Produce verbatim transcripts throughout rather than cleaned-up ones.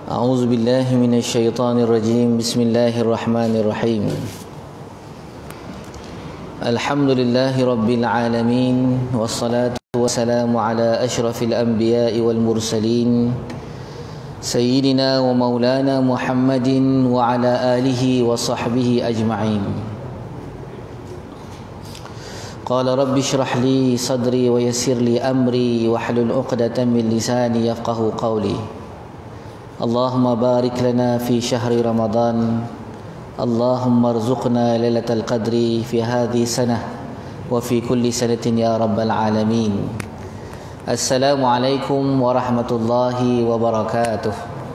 أعوذ بالله من الشيطان الرجيم. بسم الله الرحمن الرحيم. الحمد لله رب العالمين، والصلاة والسلام على أشرف الأنبياء والمرسلين سيدنا ومولانا محمد وعلى آله وصحبه أجمعين. قال رب اشرح لي صدري ويسر لي أمري واحلل عقدة من لساني يفقه قولي. اللهم بارك لنا في شهر رمضان، اللهم ارزقنا ليلة القدر في هذه السنة وفي كل سنة يا رب العالمين. السلام عليكم ورحمة الله وبركاته.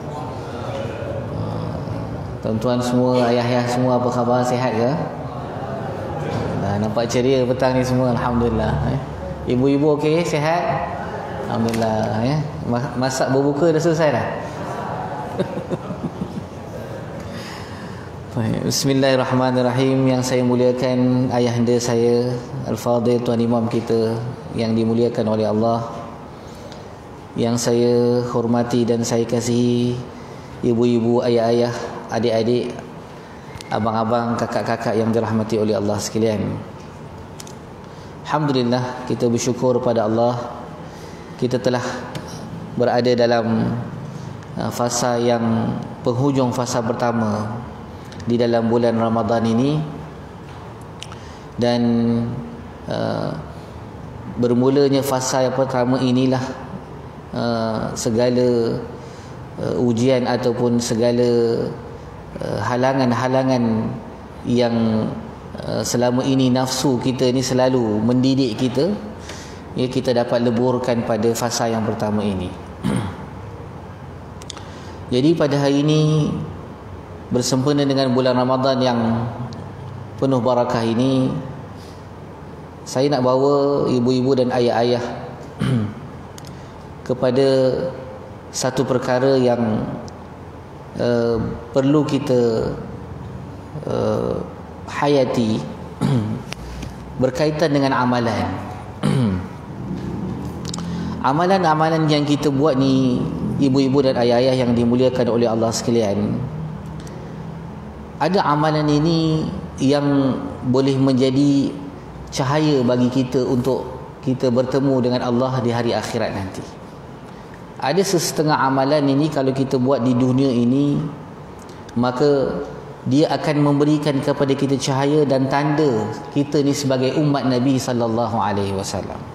Tuan-tuan semua, ayah-ayah semua, apa khabar? Sihat ke? Nah, nampak ceria petang ni semua, alhamdulillah. Ibu-ibu okey, sihat? Alhamdulillah ya. Masak berbuka dah selesai dah. Bismillahirrahmanirrahim. Yang saya muliakan ayahanda saya Al-Fadhil Tuan Imam kita yang dimuliakan oleh Allah, yang saya hormati dan saya kasihi ibu-ibu, ayah-ayah, adik-adik, abang-abang, kakak-kakak yang dirahmati oleh Allah sekalian. Alhamdulillah, kita bersyukur pada Allah, kita telah berada dalam fasa yang penghujung fasa pertama di dalam bulan Ramadan ini, dan uh, bermulanya fasa yang pertama inilah uh, segala uh, ujian ataupun segala uh, halangan-halangan yang uh, selama ini nafsu kita ni selalu mendidik kita, ya, kita dapat leburkan pada fasa yang pertama ini. Jadi pada hari ini, bersempena dengan bulan Ramadan yang penuh barakah ini, saya nak bawa ibu-ibu dan ayah-ayah kepada satu perkara yang uh, perlu kita uh, hayati berkaitan dengan amalan. Amalan-amalan yang kita buat ni, ibu-ibu dan ayah-ayah yang dimuliakan oleh Allah sekalian, ada amalan ini yang boleh menjadi cahaya bagi kita untuk kita bertemu dengan Allah di hari akhirat nanti. Ada sesetengah amalan ini kalau kita buat di dunia ini, maka dia akan memberikan kepada kita cahaya dan tanda kita ni sebagai umat Nabi sallallahu alaihi wasallam.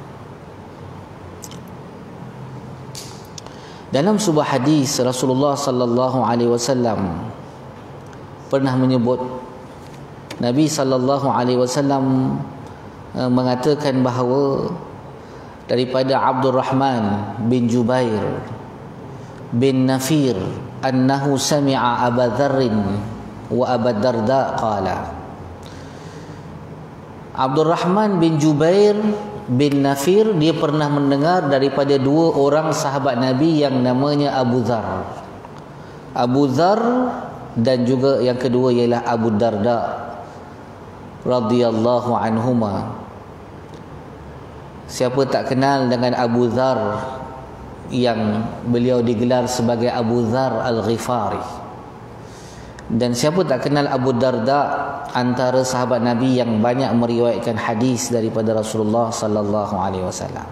Dalam sebuah hadis, Rasulullah sallallahu alaihi wasallam pernah menyebut, Nabi sallallahu alaihi wasallam mengatakan bahawa daripada Abdul Rahman bin Jubair bin Nafir annahu sami'a Aba Dzarr wa Aba Darda qala. Abdul Rahman bin Jubair bin Nafir, dia pernah mendengar daripada dua orang sahabat Nabi yang namanya Abu Dzar. Abu Dzar dan juga yang kedua ialah Abu Darda radhiyallahu anhuma. Siapa tak kenal dengan Abu Dzar yang beliau digelar sebagai Abu Dzar Al-Ghifari? Dan siapa tak kenal Abu Darda, antara sahabat Nabi yang banyak meriwayatkan hadis daripada Rasulullah sallallahu alaihi wasallam.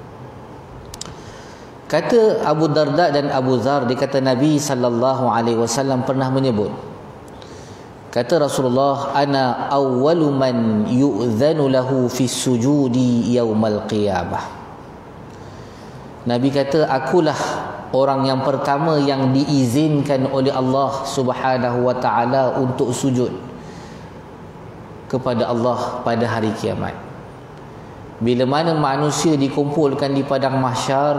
Kata Abu Darda dan Abu Dzar, dikata Nabi sallallahu alaihi wasallam pernah menyebut, kata Rasulullah, ana awwalu man yu'dhanu lahu fi sujudi yaumal qiyamah. Nabi kata, akulah orang yang pertama yang diizinkan oleh Allah Subhanahu wa taala untuk sujud kepada Allah pada hari kiamat. Bila mana manusia dikumpulkan di padang mahsyar,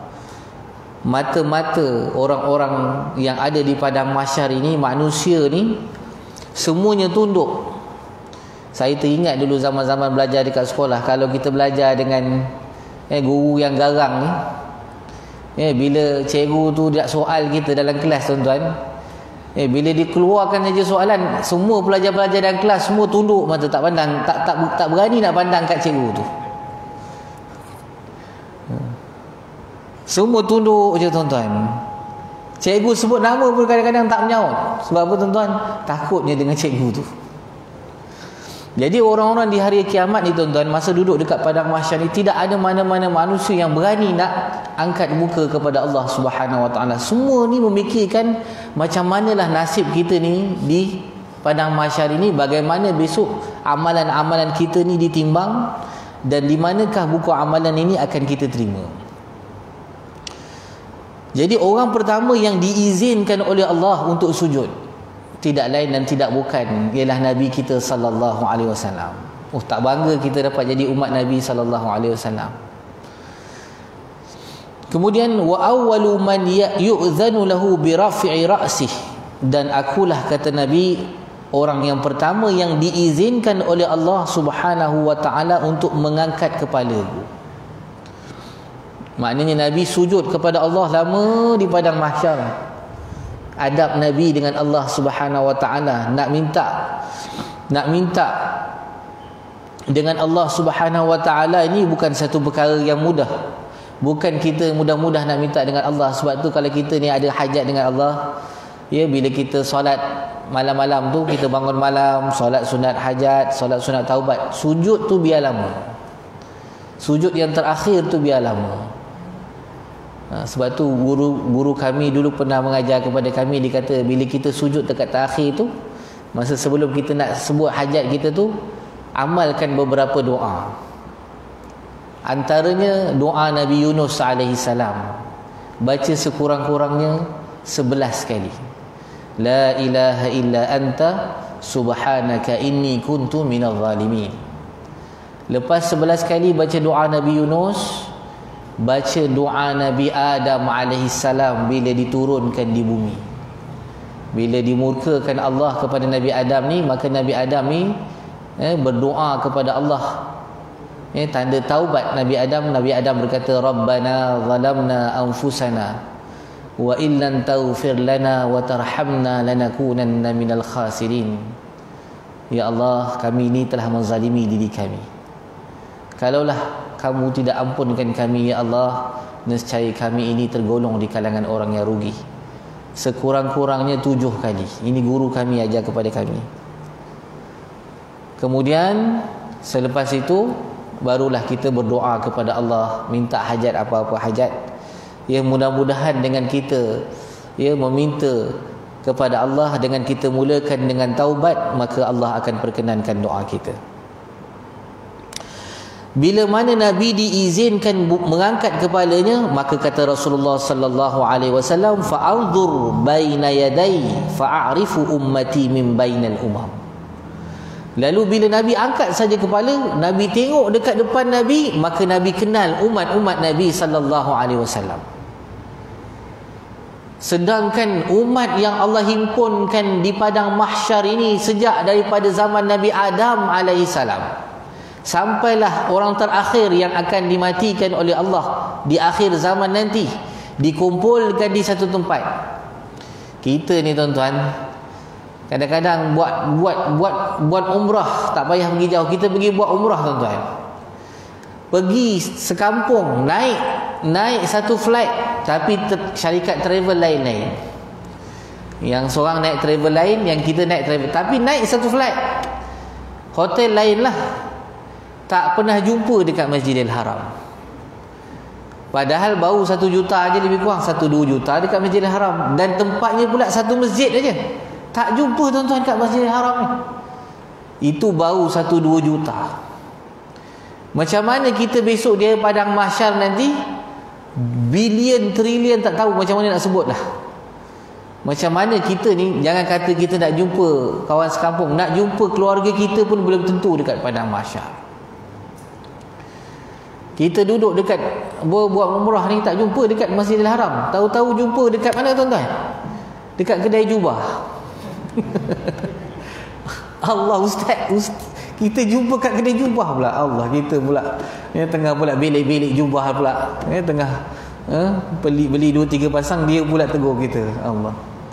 mata-mata orang-orang yang ada di padang mahsyar ini, manusia ni semuanya tunduk. Saya teringat dulu zaman-zaman belajar dekat sekolah, kalau kita belajar dengan eh, guru yang garang ni, eh, bila cikgu tu dia soal kita dalam kelas, tuan-tuan, eh, bila dikeluarkan saja soalan, semua pelajar-pelajar dalam kelas semua tunduk mata, tak pandang, tak tak tak berani nak pandang kat cikgu tu. Semua tunduk je, tuan-tuan. Cikgu sebut nama pun kadang-kadang tak menyaut. Sebab apa tuan-tuan? Takutnya dengan cikgu tu. Jadi orang-orang di hari kiamat ni tuan-tuan, masa duduk dekat padang mahsyar ni, tidak ada mana-mana manusia yang berani nak angkat muka kepada Allah Subhanahu Wa Taala. Semua ni memikirkan macam manalah nasib kita ni di padang mahsyar ini, bagaimana besok amalan-amalan kita ni ditimbang dan di manakah buku amalan ini akan kita terima. Jadi orang pertama yang diizinkan oleh Allah untuk sujud tidak lain dan tidak bukan ialah Nabi kita sallallahu alaihi wasallam. Oh, tak bangga kita dapat jadi umat Nabi sallallahu alaihi wasallam. Kemudian wa awwalu man yu'zanu lahu bi raf'i ra'sih, dan akulah kata Nabi orang yang pertama yang diizinkan oleh Allah Subhanahu wa taala untuk mengangkat kepala. Maknanya Nabi sujud kepada Allah lama di padang mahsyar. Adab Nabi dengan Allah Subhanahu wa taala, nak minta nak minta dengan Allah Subhanahu wa taala ini bukan satu perkara yang mudah. Bukan kita mudah-mudah nak minta dengan Allah. Sebab tu kalau kita ni ada hajat dengan Allah, ya, bila kita solat malam-malam tu, kita bangun malam, solat sunat hajat, solat sunat taubat, sujud tu biar lama. Sujud yang terakhir tu biar lama. Ha, sebab tu guru guru kami dulu pernah mengajar kepada kami, dia kata bila kita sujud dekat terakhir tu, masa sebelum kita nak sebut hajat kita tu, amalkan beberapa doa. Antaranya doa Nabi Yunus alaihi salam. Baca sekurang-kurangnya sebelas kali. La ilaha illa anta subhanaka inni kuntu minadh zalimin. Lepas sebelas kali baca doa Nabi Yunus, baca doa Nabi Adam alaihi salam bila diturunkan di bumi. Bila dimurkakan Allah kepada Nabi Adam ni, maka Nabi Adam ni eh, berdoa kepada Allah. Eh, tanda taubat Nabi Adam. Nabi Adam berkata, Rabbana zalamna anfusana wa illan taghfir lana wa tarhamna lanakunanna minal khasirin. Ya Allah, kami ini telah menzalimi diri kami. Kalaulah kamu tidak ampunkan kami, ya Allah, nescaya kami ini tergolong di kalangan orang yang rugi. Sekurang-kurangnya tujuh kali. Ini guru kami ajar kepada kami. Kemudian selepas itu barulah kita berdoa kepada Allah, minta hajat apa-apa hajat. Ya, mudah-mudahan dengan kita ya meminta kepada Allah, dengan kita mulakan dengan taubat, maka Allah akan perkenankan doa kita. Bila mana Nabi diizinkan mengangkat kepalanya, maka kata Rasulullah sallallahu alaihi wasallam, fa'anzur baina yaday fa'arifu ummati min bainal umam. Lalu bila Nabi angkat saja kepala, Nabi tengok dekat depan Nabi, maka Nabi kenal umat-umat Nabi sallallahu alaihi wasallam. Sedangkan umat yang Allah himpunkan di padang mahsyar ini sejak daripada zaman Nabi Adam alaihi salam, sampailah orang terakhir yang akan dimatikan oleh Allah di akhir zaman nanti, dikumpulkan di satu tempat. Kita ni tuan-tuan, kadang-kadang buat buat buat buat umrah tak payah pergi jauh. Kita pergi buat umrah tuan-tuan, pergi sekampung, naik naik satu flight, tapi ter, syarikat travel lain-lain. Yang seorang naik travel lain, yang kita naik travel, tapi naik satu flight, hotel lain lah. Tak pernah jumpa dekat Masjidil Haram. Padahal baru satu juta aja, lebih kurang satu dua juta dekat Masjidil Haram, dan tempatnya pula satu masjid aja. Tak jumpa tuan-tuan kat Masjidil Haram ni. Itu baru satu dua juta. Macam mana kita besok dia padang mahsyar nanti, bilion, trilion, tak tahu macam mana nak sebut lah. Macam mana kita ni, jangan kata kita nak jumpa kawan sekampung, nak jumpa keluarga kita pun belum tentu dekat padang mahsyar. Kita duduk dekat buat umrah ni, tak jumpa dekat Masjidil Haram, tahu-tahu jumpa dekat mana tuan-tuan? Dekat kedai jubah. Allah, ustaz, ustaz, kita jumpa kat kedai jubah pula. Allah, kita pula ya, tengah pula belik-belik jubah pula ya, tengah eh, beli beli dua tiga pasang, dia pula tegur kita. Allah.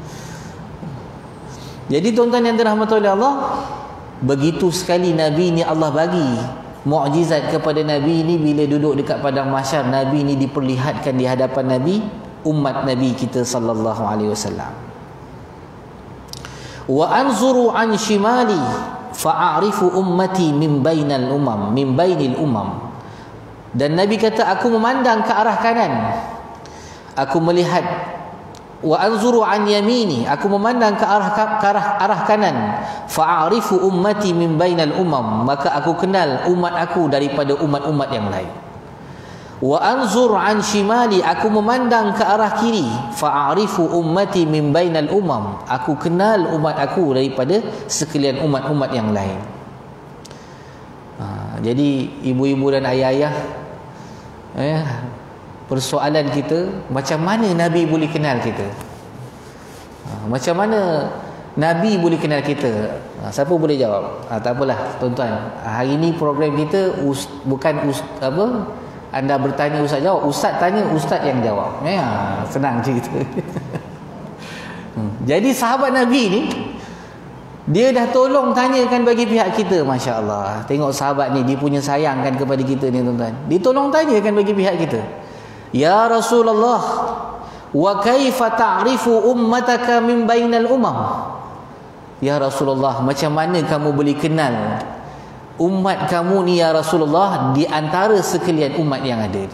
Jadi tuan-tuan yang dirahmati oleh Allah, begitu sekali Nabi ni Allah bagi mukjizat kepada Nabi ni. Bila duduk dekat padang mahsyar, Nabi ni diperlihatkan di hadapan Nabi umat Nabi kita sallallahu alaihi wasallam. Wa anzuru an shimali fa'arifu ummati min bainal umam, min bainil umam. Dan Nabi kata, aku memandang ke arah kanan, aku melihat. Wa anzuru an yamini, aku memandang ke arah ke arah, arah kanan, fa'arifu ummati min bainal umam, maka aku kenal umat aku daripada umat-umat yang lain. Wa anzur an shimali, aku memandang ke arah kiri, fa'arifu ummati min bainal umam, aku kenal umat aku daripada sekalian umat-umat yang lain. Ha, jadi ibu-ibu dan ayah-ayah, eh, persoalan kita, macam mana Nabi boleh kenal kita? Ha, macam mana Nabi boleh kenal kita? Ha, siapa boleh jawab? Ha, tak apalah tuan-tuan, hari ni program kita us, bukan us, apa anda bertanya ustaz jawab, ustaz tanya ustaz yang jawab. Ya, senang cerita. hmm. Jadi sahabat Nabi ni, dia dah tolong tanyakan bagi pihak kita. Masya Allah, tengok sahabat ni, dia punya sayangkan kepada kita ni tuan-tuan. Dia tolong tanyakan bagi pihak kita. Ya Rasulullah, wa kaifa ta'rifu ummataka min bainal umam? Ya Rasulullah, macam mana kamu boleh kenal umat kamu ni ya Rasulullah di antara sekalian umat yang ada?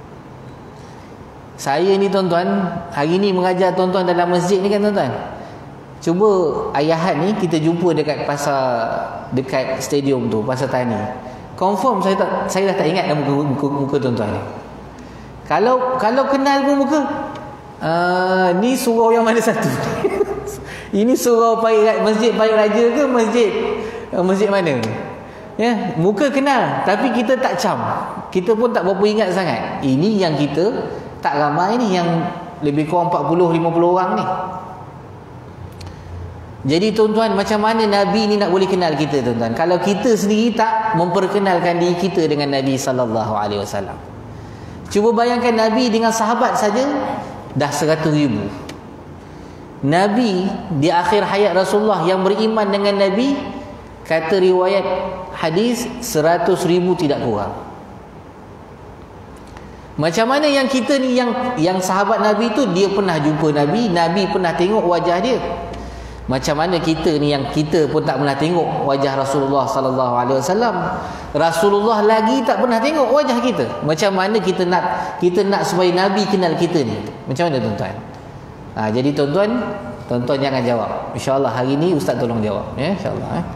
Saya ni tuan-tuan, hari ni mengajar tuan-tuan dalam masjid ni kan tuan-tuan. Cuba ayahan ni kita jumpa dekat pasar, dekat stadium tu, pasar tani. Confirm saya tak, saya dah tak ingat muka, muka, muka tuan-tuan ni. Kalau kalau kenal pun muka, uh, ni surau yang mana satu? Ini surau Pahit, masjid Pahit Raja ke masjid uh, masjid mana? Ya, muka kenal tapi kita tak cam. Kita pun tak berapa ingat sangat. Ini yang kita tak ramai ni, yang lebih kurang empat puluh lima puluh orang ni. Jadi tuan-tuan, macam mana Nabi ni nak boleh kenal kita tuan-tuan, kalau kita sendiri tak memperkenalkan diri kita dengan Nabi sallallahu alaihi wasallam? Cuba bayangkan Nabi dengan sahabat saja dah seratus ribu. Nabi di akhir hayat Rasulullah yang beriman dengan Nabi, kata riwayat hadis, seratus ribu tidak kurang. Macam mana yang kita ni, yang yang sahabat Nabi tu dia pernah jumpa Nabi, Nabi pernah tengok wajah dia. Macam mana kita ni yang kita pun tak pernah tengok wajah Rasulullah sallallahu alaihi wasallam. Rasulullah lagi tak pernah tengok wajah kita. Macam mana kita nak kita nak supaya Nabi kenal kita ni? Macam mana tuan-tuan? Ha, jadi tuan-tuan, tuan-tuan jangan jawab. Insya-Allah hari ni ustaz tolong jawab ya, insya-Allah eh.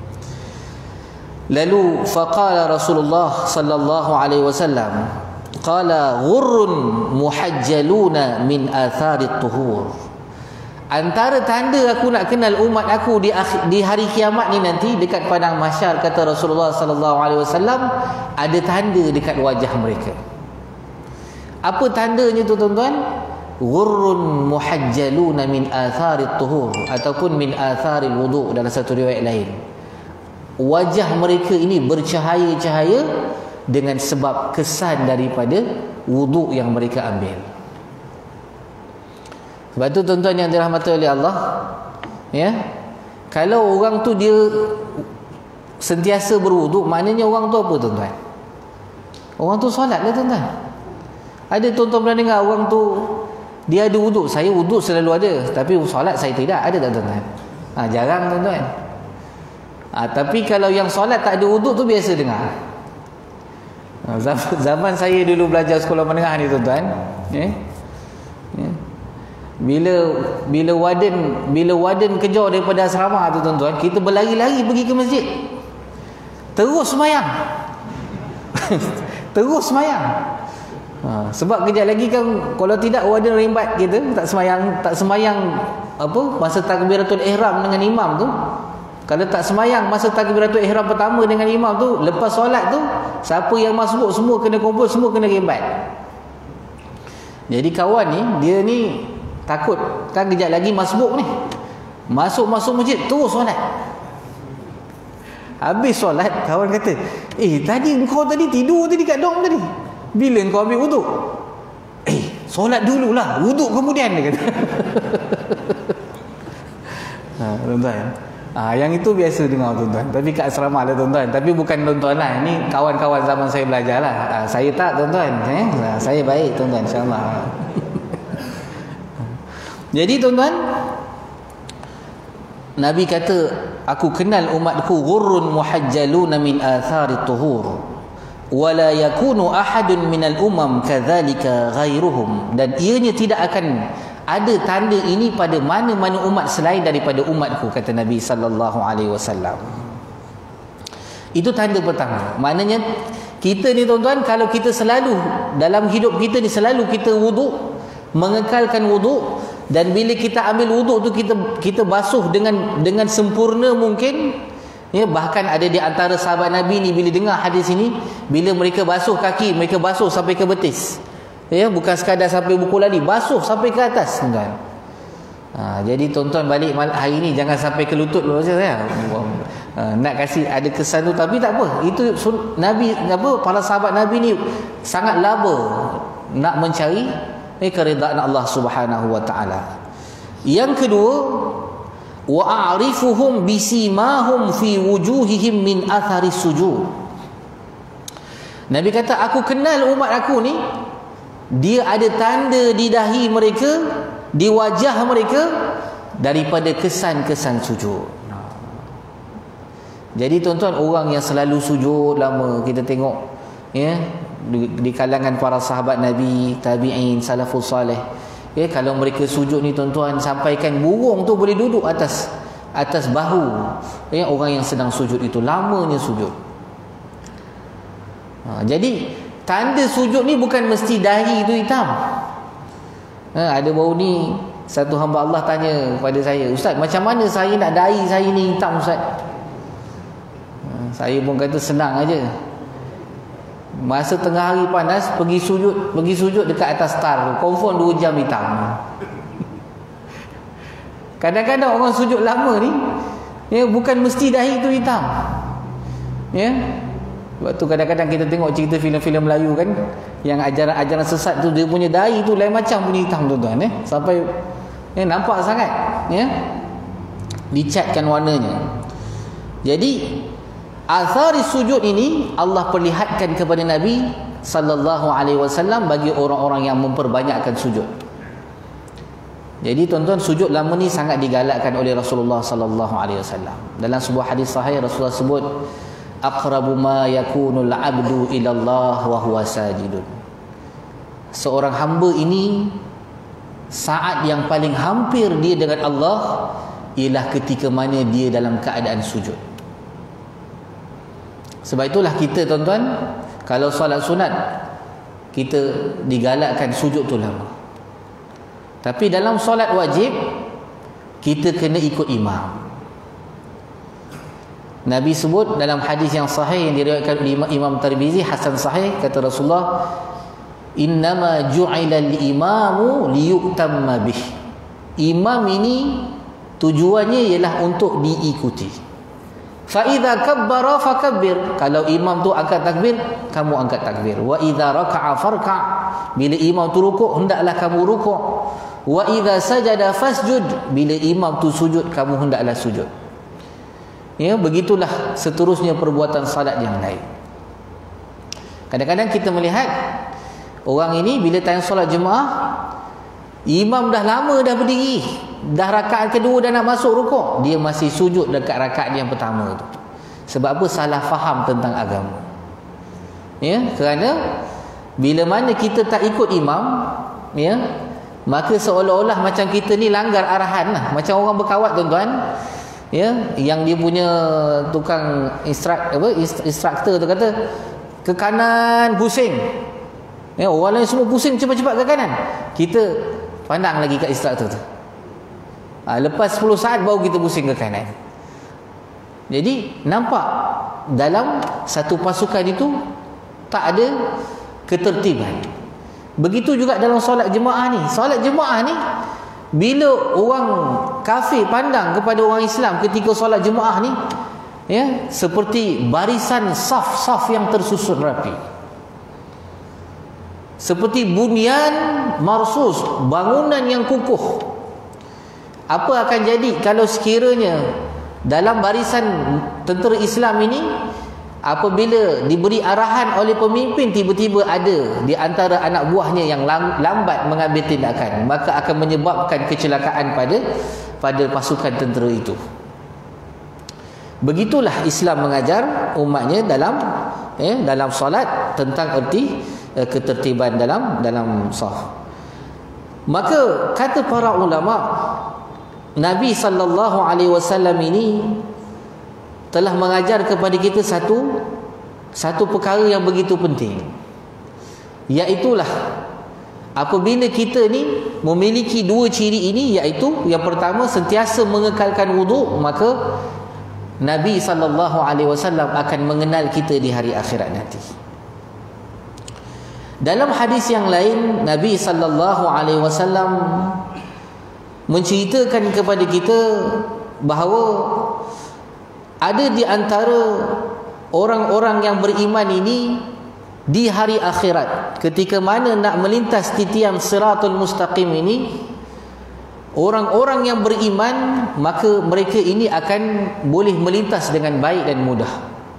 Lalu faqala Rasulullah sallallahu alaihi wasallam, qala ghurrun muhajjaluna min atharit tuhur. Antara tanda aku nak kenal umat aku di akhir, di hari kiamat ni nanti, dekat padang mahsyar, kata Rasulullah sallallahu alaihi wasallam, ada tanda dekat wajah mereka. Apa tandanya tu tuan-tuan? Ghurrun muhajjaluna min atharit tuhur, ataupun min atharil wudu dalam satu riwayat lain. Wajah mereka ini bercahaya-cahaya dengan sebab kesan daripada wuduk yang mereka ambil. Sebab tu tuan-tuan yang dirahmati oleh Allah, ya, kalau orang tu dia sentiasa berwuduk, maknanya orang tu apa tuan-tuan? Orang tu solat lah tuan-tuan. Ada tuan-tuan pernah dengar orang tu dia ada wuduk? Saya wuduk selalu ada, tapi solat saya tidak. Ada tak tuan-tuan? Ha, jarang tuan-tuan. Ha, tapi kalau yang solat tak ada wuduk tu biasa dengar. Ha, zaman, zaman saya dulu belajar sekolah menengah ni tuan-tuan, ya, ya, bila bila warden bila warden kejar daripada asrama tu tuan-tuan, kita berlari-lari pergi ke masjid, terus sembahyang. Terus sembahyang. Ha, sebab kejap lagi kan, kalau tidak warden rembat kita, tak sembahyang tak sembahyang apa masa takbiratul ihram dengan imam tu. Kalau tak sembahyang masa takbiratul ihram pertama dengan imam tu, lepas solat tu siapa yang masbuk semua kena kumpul, semua kena rembat. Jadi kawan ni, dia ni takut kan kejap lagi masbuk ni, masuk-masuk masjid terus solat. Habis solat, kawan kata, eh tadi kau tadi tidur tadi kat dom tadi, bila kau ambil wuduk? Eh solat dululah, wuduk kemudian, dia kata. Ha, tuan-tuan, ha, yang itu biasa dengar tuan-tuan, tapi kat asrama lah tuan-tuan, tapi bukan tuan-tuan lah, ini kawan-kawan zaman saya belajar lah. Ha, saya tak tuan-tuan, eh? Ha, saya baik tuan-tuan, insyaAllah. Jadi tuan-tuan, Nabi kata, aku kenal umatku ghurrun muhajjaluna min athari tuhur wala yakunu ahadun minal umam kadzalika ghairuhum, dan ianya tidak akan ada tanda ini pada mana-mana umat selain daripada umatku, kata Nabi sallallahu alaihi wasallam. Itu tanda pertama. Maknanya kita ni tuan-tuan, kalau kita selalu dalam hidup kita ni selalu kita wuduk, mengekalkan wuduk, dan bila kita ambil wuduk tu kita kita basuh dengan dengan sempurna mungkin, ya, bahkan ada di antara sahabat Nabi ni bila dengar hadis ini, bila mereka basuh kaki, mereka basuh sampai ke betis, ya, bukan sekadar sampai buku lali, basuh sampai ke atas, tuan. Ha, jadi tuan-tuan balik hari ni jangan sampai ke lutut dulu saya. Ha, nak kasih ada kesan tu, tapi tak apa. Itu Nabi apa para sahabat Nabi ni sangat laba nak mencari eh, keridaan Allah Subhanahu wa taala. Yang kedua, wa a'rifuhum bisimahum fi wujuhihim min athari sujud. Nabi kata, aku kenal umat aku ni, dia ada tanda di dahi mereka, di wajah mereka, daripada kesan-kesan sujud. Jadi tuan-tuan, orang yang selalu sujud lama, kita tengok, ya, di, di kalangan para sahabat Nabi, tabi'in, salafus salih, ya, kalau mereka sujud ni tuan-tuan, sampaikan burung tu boleh duduk atas atas bahu, ya, orang yang sedang sujud itu, lamanya sujud. Ha, jadi tanda sujud ni bukan mesti dahi itu hitam. Ha, ada baru ni satu hamba Allah tanya kepada saya, Ustaz, macam mana saya nak dahi saya ni hitam, Ustaz? Ha, saya pun kata senang aja. Masa tengah hari panas, pergi sujud, pergi sujud dekat atas tar tu, confirm dua jam hitam. Kadang-kadang orang sujud lama ni, ya, bukan mesti dahi tu hitam. Ya. Sebab tu kadang-kadang kita tengok cerita filem-filem Melayu kan, yang ajaran-ajaran sesat tu, dia punya dahi tu lain macam punya hitam, tuan-tuan, eh. Sampai, ya, nampak sangat, ya, dicatkan warnanya. Jadi athari sujud ini Allah perlihatkan kepada Nabi sallallahu alaihi wasallam bagi orang-orang yang memperbanyakkan sujud. Jadi tuan-tuan, sujud lama ni sangat digalakkan oleh Rasulullah sallallahu alaihi wasallam. Dalam sebuah hadis sahih Rasulullah sebut, aqrabu ma yakunul abdu ila Allah wa huwa sajidun. Seorang hamba ini saat yang paling hampir dia dengan Allah ialah ketika mana dia dalam keadaan sujud. Sebab itulah kita tuan-tuan, kalau solat sunat kita digalakkan sujud tu lama. Tapi dalam solat wajib kita kena ikut imam. Nabi sebut dalam hadis yang sahih yang diriwayatkan oleh Imam Tirmizi, hasan sahih, kata Rasulullah, innama ju'ila al-imamu liyutamma bih. Imam ini tujuannya ialah untuk diikuti. Fa idza kabbara fakabbir, kalau imam tu angkat takbir, kamu angkat takbir. Wa idza raka'a farka', bila imam tu rukuk hendaklah kamu rukuk. Wa idza sajada fasjud, bila imam tu sujud kamu hendaklah sujud. Ya, begitulah seterusnya perbuatan salat yang lain. Kadang-kadang kita melihat orang ini bila tayang solat jemaah, imam dah lama dah berdiri, dah rakaat kedua dah nak masuk rukuk, dia masih sujud dekat rakaat yang pertama tu. Sebab apa? Salah faham tentang agama. Ya, kerana bila mana kita tak ikut imam, ya, maka seolah-olah macam kita ni langgar arahan lah. Macam orang berkawat tuan-tuan, ya, yang dia punya tukang instruct apa instruktor tu kata ke kanan pusing. Ya, orang lain semua pusing cepat-cepat ke kanan. Kita pandang lagi kat instruktor tu. Ha, lepas sepuluh saat baru kita pusing ke kanan. Jadi nampak dalam satu pasukan itu tak ada ketertiban. Begitu juga dalam solat jemaah ni. Solat jemaah ni, bila orang kafir pandang kepada orang Islam ketika solat jemaah ni, ya, seperti barisan saf-saf yang tersusun rapi, seperti bunyan marsus, bangunan yang kukuh. Apa akan jadi kalau sekiranya dalam barisan tentera Islam ini apabila diberi arahan oleh pemimpin, tiba-tiba ada di antara anak buahnya yang lambat mengambil tindakan, maka akan menyebabkan kecelakaan pada pada pasukan tentera itu. Begitulah Islam mengajar umatnya dalam eh, dalam solat tentang erti eh, ketertiban dalam dalam saf. Maka kata para ulama, Nabi sallallahu alaihi wasallam ini telah mengajar kepada kita satu satu perkara yang begitu penting, iaitulah apabila kita ni memiliki dua ciri ini, iaitu yang pertama sentiasa mengekalkan wuduk, maka Nabi sallallahu alaihi wasallam akan mengenal kita di hari akhirat nanti. Dalam hadis yang lain, Nabi sallallahu alaihi wasallam menceritakan kepada kita bahawa ada di antara orang-orang yang beriman ini di hari akhirat, ketika mana nak melintas titian siratul mustaqim ini, orang-orang yang beriman, maka mereka ini akan boleh melintas dengan baik dan mudah.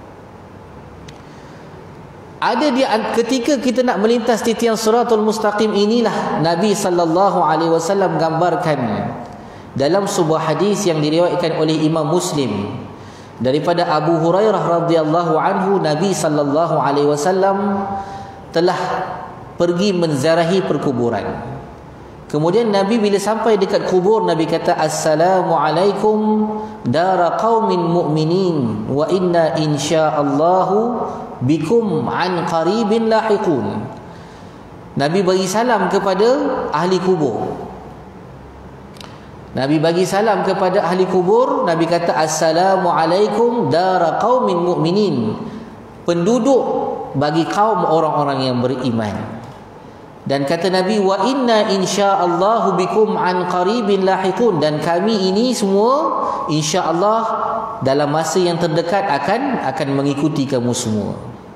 Ada di ketika kita nak melintas titian siratul mustaqim inilah Nabi sallallahu alaihi wasallam gambarkan dalam sebuah hadis yang diriwayatkan oleh Imam Muslim daripada Abu Hurairah radhiyallahu anhu, Nabi sallallahu alaihi wasallam telah pergi menziarahi perkuburan. Kemudian Nabi bila sampai dekat kubur, Nabi kata, Assalamualaikum dara qaumin mu'minin wa inna insya'allahu bikum an qaribin lahiqun. Nabi bagi salam kepada ahli kubur. Nabi bagi salam kepada ahli kubur. Nabi kata, Assalamualaikum dara qaumin mu'minin, penduduk bagi kaum orang-orang yang beriman. Dan kata Nabi, wa inna insya'allahu bikum an qaribin lahiqun, dan kami ini semua insya-Allah dalam masa yang terdekat akan akan mengikuti kamu semua.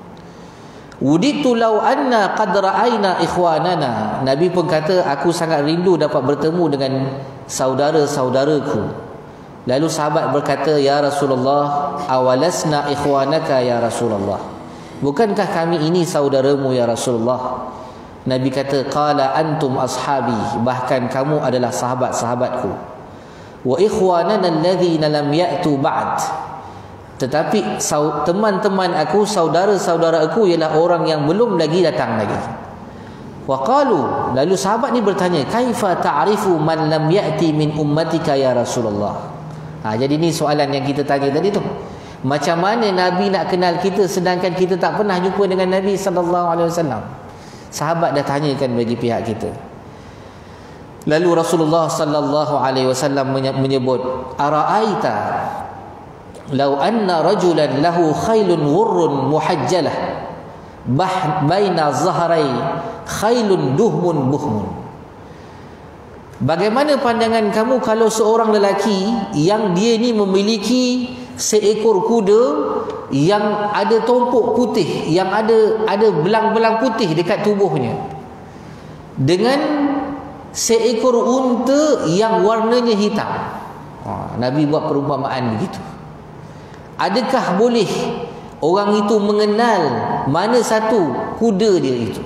Wuditu law anna qad ra'ayna ikhwanana. Nabi pun kata, aku sangat rindu dapat bertemu dengan saudara-saudaraku. Lalu sahabat berkata, ya Rasulullah, awalasna ikhwanaka ya Rasulullah, bukankah kami ini saudaramu ya Rasulullah? Nabi kata, qala antum ashabi, bahkan kamu adalah sahabat-sahabatku. Wa ikhwanana alladhina lam ya'tu ba'd, tetapi teman-teman aku, saudara-saudara aku ialah orang yang belum lagi datang lagi. Wa qalu, lalu sahabat ni bertanya, kaifa ta'rifu man lam ya'ti min ummatika ya Rasulullah? Ha, jadi ni soalan yang kita tanya tadi tu. Macam mana Nabi nak kenal kita sedangkan kita tak pernah jumpa dengan Nabi sallallahu alaihi wasallam? Sahabat dah tanyakan bagi pihak kita. Lalu Rasulullah sallallahu alaihi wasallam menyebut, ara'aita law anna rajulan lahu khailun ghurrun muhajjalah bah baina zahrai khailun duhmun buhmun. Bagaimana pandangan kamu kalau seorang lelaki yang dia ni memiliki seekor kuda yang ada tompok putih, yang ada ada belang-belang putih dekat tubuhnya, dengan seekor unta yang warnanya hitam. Ha, Nabi buat perumpamaan begitu. Adakah boleh orang itu mengenal mana satu kuda dia itu?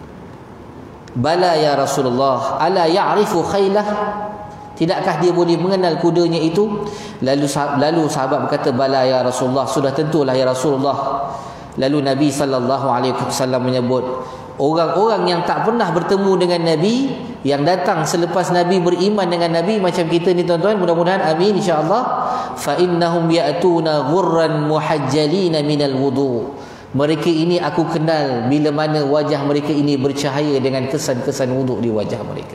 Bala ya Rasulullah, ala ya'rifu khailah, tidakkah dia boleh mengenal kudanya itu? Lalu lalu sahabat berkata, bala ya Rasulullah, sudah tentulah ya Rasulullah. Lalu Nabi sallallahu alaihi wasallam menyebut, orang-orang yang tak pernah bertemu dengan Nabi, yang datang selepas Nabi beriman dengan Nabi macam kita ni tuan-tuan, mudah-mudahan amin insya-Allah, fa innahum ya'tuna ghurran muhajjalina minal wudu. Mereka ini aku kenal bila mana wajah mereka ini bercahaya dengan kesan-kesan wuduk di wajah mereka.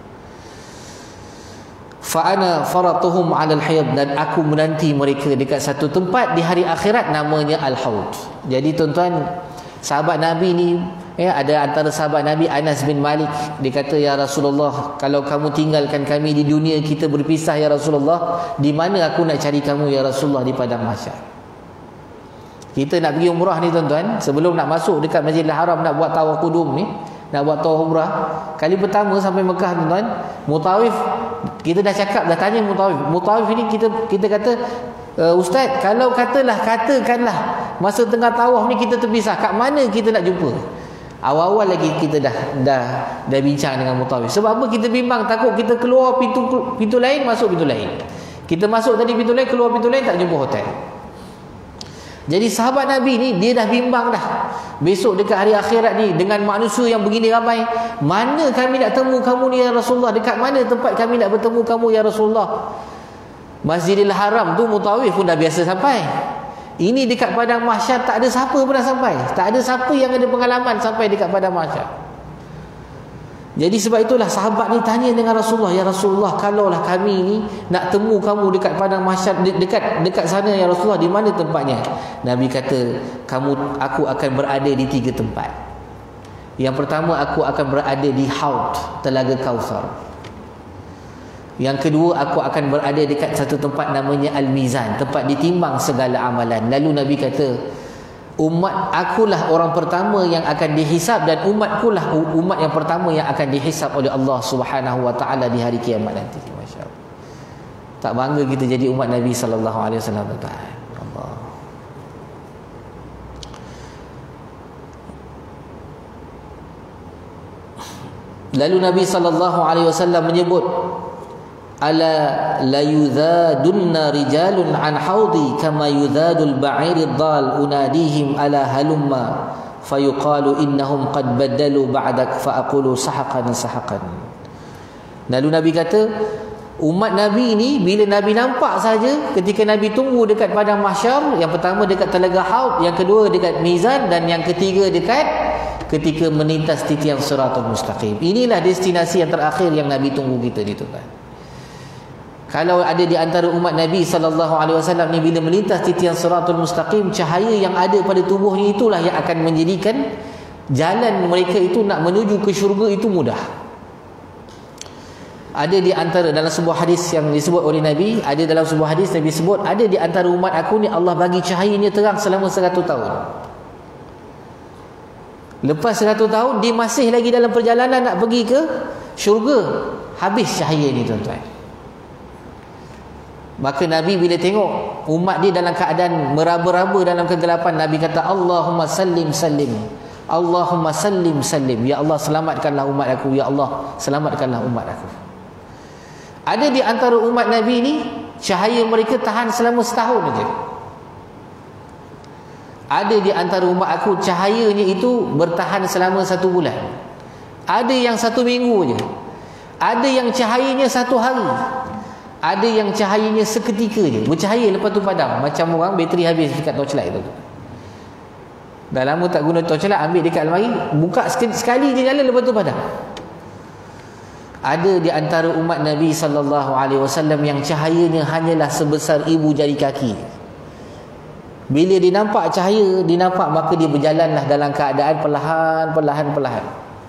Fa ana faratuhum 'ala al-hayd, dan aku menanti mereka dekat satu tempat di hari akhirat namanya al-haud. Jadi tuan-tuan, sahabat Nabi ni, ya, ada antara sahabat Nabi Anas bin Malik, dia kata, ya Rasulullah, kalau kamu tinggalkan kami di dunia, kita berpisah ya Rasulullah, di mana aku nak cari kamu ya Rasulullah di padang mahsyar? Kita nak pergi umrah ni tuan-tuan, sebelum nak masuk dekat Masjidil Haram, nak buat tawaf qudum ni, nak buat tawaf umrah, kali pertama sampai Mekah tuan-tuan, mutawif Kita dah cakap, dah tanya mutawif. Mutawif ini kita kita kata, uh, Ustaz, kalau katalah, katakanlah masa tengah tawaf ni kita terpisah, kat mana kita nak jumpa? Awal-awal lagi kita dah dah dah bincang dengan mutawif. Sebab apa? Kita bimbang, takut kita keluar pintu pintu lain, masuk pintu lain. Kita masuk tadi pintu lain, keluar pintu lain, tak jumpa hotel. Jadi sahabat Nabi ni dia dah bimbang dah. Besok dekat hari akhirat ni dengan manusia yang begini ramai, mana kami nak temu kamu ni ya Rasulullah? Dekat mana tempat kami nak bertemu kamu ya Rasulullah? Masjidil Haram tu mutawif pun dah biasa sampai. Ini dekat padang mahsyar tak ada siapa pernah sampai. Tak ada siapa yang ada pengalaman sampai dekat padang mahsyar. Jadi sebab itulah sahabat ni tanya dengan Rasulullah, ya Rasulullah, kalaulah kami ni nak temu kamu dekat padang mahsyar, dekat dekat sana ya Rasulullah, di mana tempatnya? Nabi kata, kamu aku akan berada di tiga tempat. Yang pertama, aku akan berada di Haud, Telaga Kausar. Yang kedua, aku akan berada dekat satu tempat namanya Al-Mizan, tempat ditimbang segala amalan. Lalu Nabi kata, umat akulah orang pertama yang akan dihisab, dan umatku lah umat yang pertama yang akan dihisab oleh Allah Subhanahu wa taala di hari kiamat nanti. Masya-Allah. Tak bangga kita jadi umat Nabi sallallahu alaihi wasallam, tuan-tuan. Allah. Lalu Nabi sallallahu alaihi wasallam menyebut, ala la yudhadunna rijalun an haudi kama yudhadul ba'irid dal unadihim ala halumma fayuqalu innahum qad badalu ba'dak fa aqulu sahaqan sahaqan. Lalu Nabi kata, umat Nabi ini bila Nabi nampak saja ketika Nabi tunggu dekat padang mahsyar, yang pertama dekat Telaga Haud, yang kedua dekat Mizan, dan yang ketiga dekat ketika melintas titian Siratul Mustaqim. Inilah destinasi yang terakhir yang Nabi tunggu kita di tuan. Kalau ada di antara umat Nabi sallallahu alaihi wasallam ni bila melintas titian Siratul Mustaqim, cahaya yang ada pada tubuhnya itulah yang akan menjadikan jalan mereka itu nak menuju ke syurga itu mudah. Ada di antara dalam sebuah hadis yang disebut oleh Nabi, ada dalam sebuah hadis Nabi sebut, ada di antara umat aku ni Allah bagi cahayanya terang selama seratus tahun. Lepas seratus tahun dia masih lagi dalam perjalanan nak pergi ke syurga, habis cahaya ni tuan-tuan. Maka Nabi bila tengok umat dia dalam keadaan meraba-raba dalam kegelapan, Nabi kata, Allahumma sallim sallim, Allahumma sallim sallim, ya Allah selamatkanlah umat aku, ya Allah selamatkanlah umat aku. Ada di antara umat Nabi ni cahaya mereka tahan selama setahun saja. Ada di antara umat aku cahayanya itu bertahan selama satu bulan. Ada yang satu minggu je. Ada yang cahayanya satu hari. Ada yang cahayanya seketika je, bercahaya lepas tu padam. Macam orang bateri habis dekat torchlight tu. Dah lama tak guna torchlight, ambil dekat almari, buka sekali, sekali je nyala, lepas tu padam. Ada di antara umat Nabi sallallahu alaihi wasallam yang cahayanya hanyalah sebesar ibu jari kaki. Bila dia nampak cahaya, dia nampak, maka dia berjalanlah dalam keadaan perlahan, perlahan, perlahan.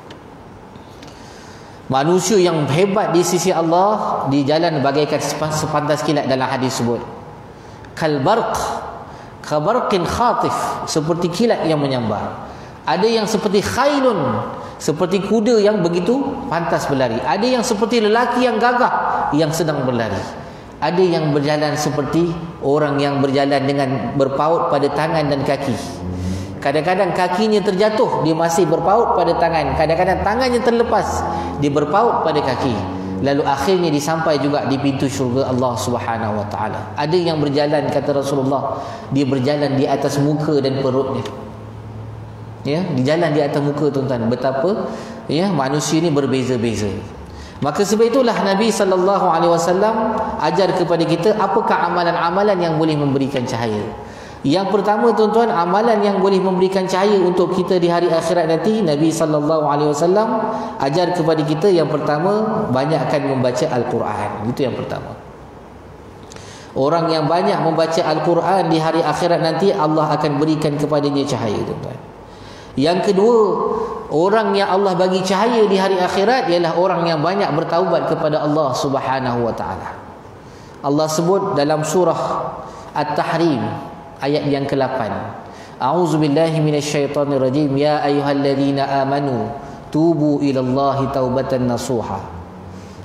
Manusia yang hebat di sisi Allah di jalan bagaikan sepantas kilat dalam hadis sebut. Kal barq, kabarqin khatif, seperti kilat yang menyambar. Ada yang seperti khailun, seperti kuda yang begitu pantas berlari. Ada yang seperti lelaki yang gagah yang sedang berlari. Ada yang berjalan seperti orang yang berjalan dengan berpaut pada tangan dan kaki. Kadang-kadang kakinya terjatuh, dia masih berpaut pada tangan. Kadang-kadang tangannya terlepas, dia berpaut pada kaki. Lalu akhirnya disampai juga di pintu syurga Allah Subhanahu wa taala. Ada yang berjalan, kata Rasulullah, dia berjalan di atas muka dan perutnya. Ya, di jalan di atas muka, tuan-tuan. Betapa ya manusia ini berbeza-beza. Maka sebab itulah Nabi sallallahu alaihi wasallam ajar kepada kita apakah amalan-amalan yang boleh memberikan cahaya. Yang pertama, tuan-tuan, amalan yang boleh memberikan cahaya untuk kita di hari akhirat nanti, Nabi sallallahu alaihi wasallam ajar kepada kita, yang pertama, banyakkan membaca Al-Quran. Itu yang pertama. Orang yang banyak membaca Al-Quran di hari akhirat nanti, Allah akan berikan kepadanya cahaya, tuan-tuan. Yang kedua, orang yang Allah bagi cahaya di hari akhirat ialah orang yang banyak bertaubat kepada Allah Subhanahu wa taala. Allah sebut dalam surah At-Tahrim ayat yang ke lapan. A'udzubillahi minasyaitonirrajim. Ya ayyuhalladzina amanu tubu ilallahi taubatan nasuha.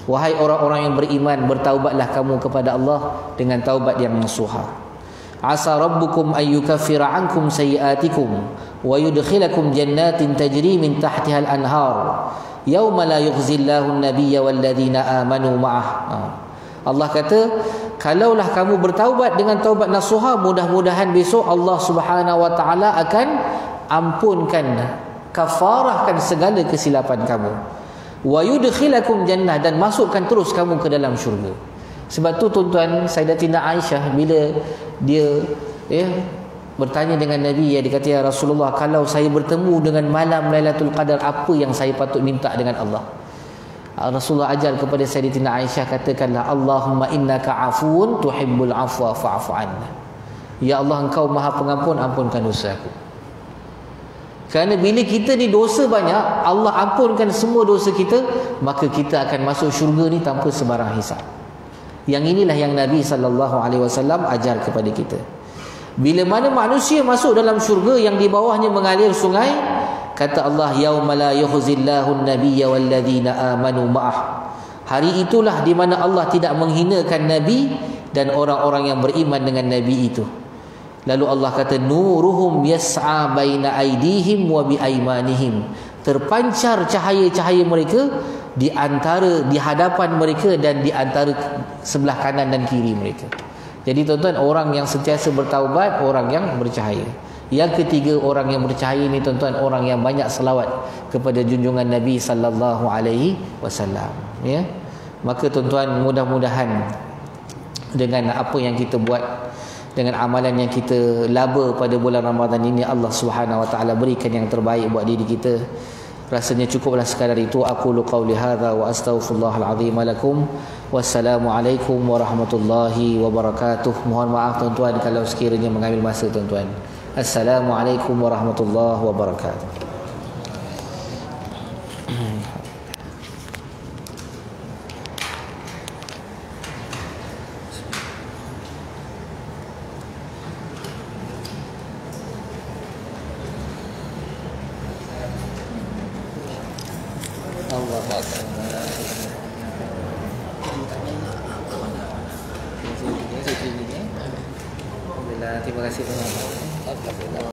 Wahai orang-orang yang beriman, bertaubatlah kamu kepada Allah dengan taubat yang nasuha. Asa rabbukum ayyukaffira ankum sayiatikum wa yudkhilakum jannatin tajri min tahtiha al-anhar yauma la yukhzillahu an-nabiyya walladzina amanu ma'ah. Allah kata, kalaulah kamu bertaubat dengan taubat nasuha, mudah-mudahan besok Allah Subhanahu wa taala akan ampunkan, kafarahkan segala kesilapan kamu. Wa yudkhilakum jannah, dan masukkan terus kamu ke dalam syurga. Sebab tu tuan-tuan, Sayyidatina Aisyah bila dia ya bertanya dengan Nabi, ya, dia kata, ya Rasulullah, kalau saya bertemu dengan malam Lailatul Qadar, apa yang saya patut minta dengan Allah? Rasulullah ajar kepada Sayyidatina Aisyah, katakanlah, Allahumma innaka afuun tuhibbul afwa fa'fu anna. Ya Allah, engkau maha pengampun, ampunkan dosa aku. Kerana bila kita ni dosa banyak, Allah ampunkan semua dosa kita, maka kita akan masuk syurga ni tanpa sebarang hisab. Yang inilah yang Nabi sallallahu alaihi wasallam ajar kepada kita. Bila mana manusia masuk dalam syurga yang di bawahnya mengalir sungai, kata Allah, yauma la yukhzillahu an-nabiyya walladzina amanu ma'ah. Hari itulah di mana Allah tidak menghinakan Nabi dan orang-orang yang beriman dengan Nabi itu. Lalu Allah kata, nuruhum yas'a baina aydihim wa bi aymanihim. Terpancar cahaya-cahaya mereka di antara, di hadapan mereka dan di antara sebelah kanan dan kiri mereka. Jadi tuan-tuan, orang yang sentiasa bertaubat, orang yang bercahaya. Yang ketiga, orang yang bercahaya ini tuan-tuan, orang yang banyak selawat kepada junjungan Nabi sallallahu alaihi wasallam, ya. Maka tuan-tuan, mudah-mudahan dengan apa yang kita buat, dengan amalan yang kita laba pada bulan Ramadan ini, Allah Subhanahu wa taala berikan yang terbaik buat diri kita. Rasanya cukuplah sekadar itu. Aqulu qauli hadza wa astaghfirullahal azim lakum. Wassalamualaikum warahmatullahi wabarakatuh. Mohon maaf tuan-tuan kalau sekiranya mengambil masa tuan-tuan. Assalamualaikum warahmatullahi wabarakatuh. Allah Akbar. Terima kasih. Terima kasih.